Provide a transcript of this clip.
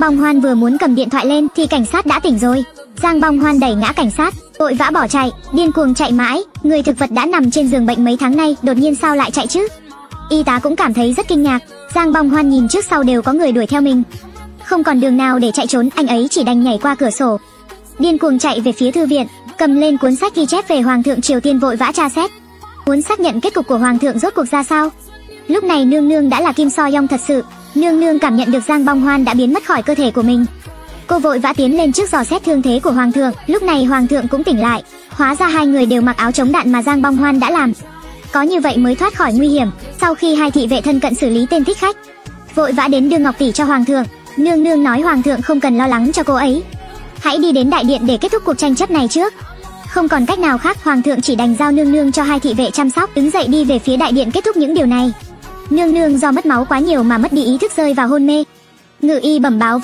Bong Hoan vừa muốn cầm điện thoại lên thì cảnh sát đã tỉnh rồi. Giang Bong Hoan đẩy ngã cảnh sát, vội vã bỏ chạy, điên cuồng chạy mãi. Người thực vật đã nằm trên giường bệnh mấy tháng nay, đột nhiên sao lại chạy chứ? Y tá cũng cảm thấy rất kinh ngạc. Giang Bong Hoan nhìn trước sau đều có người đuổi theo mình, không còn đường nào để chạy trốn, anh ấy chỉ đành nhảy qua cửa sổ, điên cuồng chạy về phía thư viện, cầm lên cuốn sách ghi chép về Hoàng thượng Triều Tiên vội vã tra xét, muốn xác nhận kết cục của Hoàng thượng rốt cuộc ra sao. Lúc này Nương Nương đã là Kim So Yong thật sự. Nương Nương cảm nhận được Giang Bong Hoan đã biến mất khỏi cơ thể của mình. Cô vội vã tiến lên trước dò xét thương thế của Hoàng thượng. Lúc này Hoàng thượng cũng tỉnh lại. Hóa ra hai người đều mặc áo chống đạn mà Giang Bong Hoan đã làm. Có như vậy mới thoát khỏi nguy hiểm. Sau khi hai thị vệ thân cận xử lý tên thích khách, vội vã đến đưa ngọc tỷ cho Hoàng thượng. Nương Nương nói Hoàng thượng không cần lo lắng cho cô ấy, hãy đi đến đại điện để kết thúc cuộc tranh chấp này trước. Không còn cách nào khác, Hoàng thượng chỉ đành giao Nương Nương cho hai thị vệ chăm sóc, đứng dậy đi về phía đại điện kết thúc những điều này. Nương Nương do mất máu quá nhiều mà mất đi ý thức, rơi vào hôn mê. Ngự y bẩm báo